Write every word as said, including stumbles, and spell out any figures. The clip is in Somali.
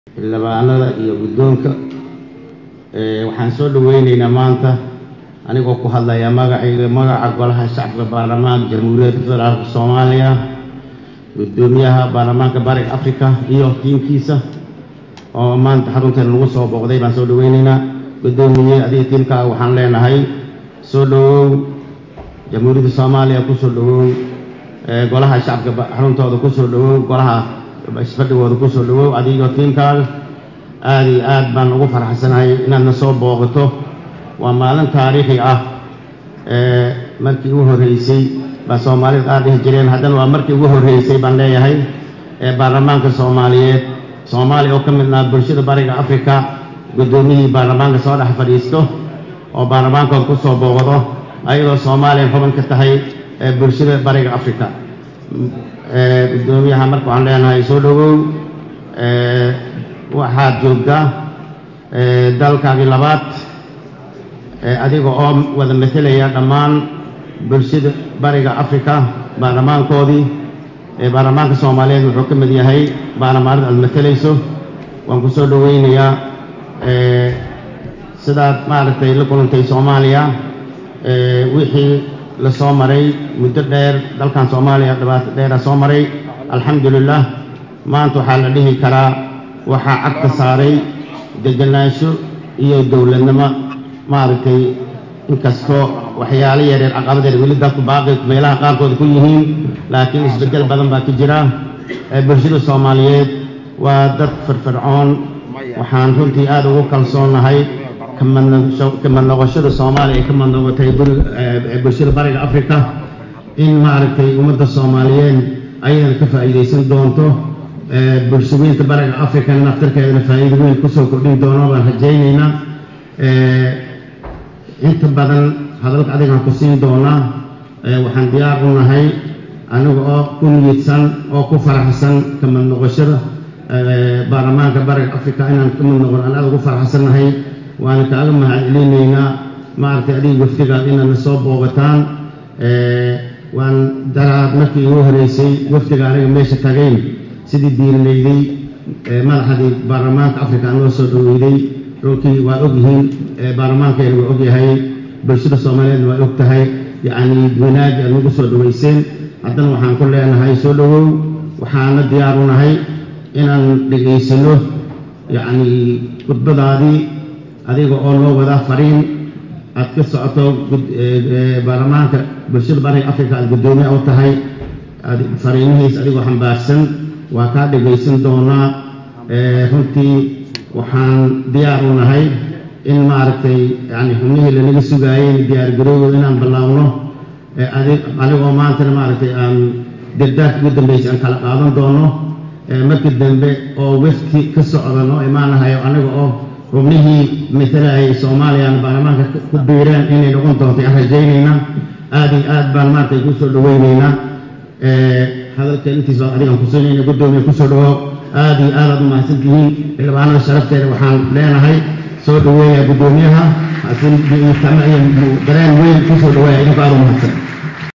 labaanada iyo guddoonka ee waxaan soo dhaweynaynaa maanta anigoo ku hadlaya magacayga magaca golaha shacabka baarlamaanka jamhuuriyadda federaalka Soomaaliya gudoomiyaha baarlamaanka Bariga Afrika iyo tiimkiisa oo maanta xarunta lagu soo booqday baan soo dhaweynaynaa gudoomiye adiga tiimka waxaan leenahay soo dhawow jamhuuriyadda Soomaaliya ku soo dhawow ee golaha shacabka xaruntooda ku soo dhawow golaha isfadhigooda ku soo dhawow adiga tiimkaaga aad iyo aad baan ugu faraxsanahay inaad na soo booqato waa maalin taariikhi ah ee markii ugu horeysay ba Soomaalida aad dhihi jireen haddana waa markii ugu horeysay baan leeyahay ee baarlamaanka Soomaaliyeed Soomaaliya oo ka mid ah bulshada Bariga Afrika gudoomiyihii baarlamaanka soo dhex fadhiisto oo baarlamaanka ku soo booqdo ayadoo Soomaaliya xubin ka tahay ee bulshada Bariga Afrika ee gudoomiyaha marka waxaan leenahay soo dhawow ee waxaad joogtaa ee dalkaagii labaad ee adiga oo wada metelaya dhammaan bulshada Bariga Afrika baarlamaankoodii ee baarlamaanka Soomaaliyeed wuxuu ka mid yahay baarlamaanada aad metelayso waan ku soo dhaweynayaa ee sidaad maaragtay la kulantay Soomaaliya ee wixii la soo maray muddo dheer dalkan Soomaaliya dhibaato dheer soo maray alxamdulillah maanta waxaa la dhihi karaa waxaa cagta saaray degenaansho iyo dowladnimo maaragtay inkastoo waxyaalo yaryar caqabad weli dadku baaqi meelaha qaarkood ku yihiin laakiin isbedel badan baa ka jira ee bulshada Soomaaliyeed waa dad firfircoon waxaan runtii aad ugu kalsoonahay kama noqoshada Soomaaliya ay kama noqotay bulshada Bariga Afrika in maaragtay ummadda Soomaaliyeed ayaan ka faa'iideysan doonto bulshooyinka Bariga Afrika naftarkeedana faa'iido weyn ku soo kordhin doono baan rajaynaynaa inta badan hadalka adiga ku siin doona waxaan diyaar u nahay aniga oo ku niyadsan oo ku faraxsan kama noqoshada baarlamaanka Bariga Afrika inaan kama noqon aan aad ugu faraxsanahay waan kaaga mahadcelinaynaa maaragtay adiga wafdigaad inaad soo booqataan waan daraad markii ugu horeysay wafdiga aniga meesha tagayn sidii diirnayday madaxdii baarlamaanka Afrika aan loo soo dhaweeyay runtii waa ogyihiin baarlamaankeena waa ogyahay bulshada Soomaaliyeed waa og tahay yacni wanaag aad nagu soo dhaweyseen haddana waxaan ku leenahay soo dhawow waxaana diyaar u nahay inaan dhegaysano yacni khudbadaadii adiga oo loo wada fariin aad ka socoto baarlamaanka bulshada Bariga Afrika aad gudoomiye u tahay fariimihiis adigoo xambaarsan waa kaa dhegaysan doonaa runtii waxaan diyaar u nahay in maaragtay yani xubnihii lanaga sugaayeen diyaar garowgooda inaan bilaawno adigoo maantana maaragtay aan dardaarka ugu dambeysay aan kala qaadan doono markii dambe oo wafti ka socda noo imaanahayo aniga oo xubnihii metelayay Soomaaliya baarlamaanka ku biireen inay noqon doonto aan rajaynayna aad iyo aad baan maaragtay ku soo dhaweynaynaa hadalka intiisa adiga ku siinayna gudoomiye ku soo dhawo aad iyo aad u mahadsantihiin ilmaanada sharafteeda waxaan leenahay soo dhaweeya gudoomiyaha asin iyo tamay dareen weyn ku soo dhaweeya inuu ka mahadsan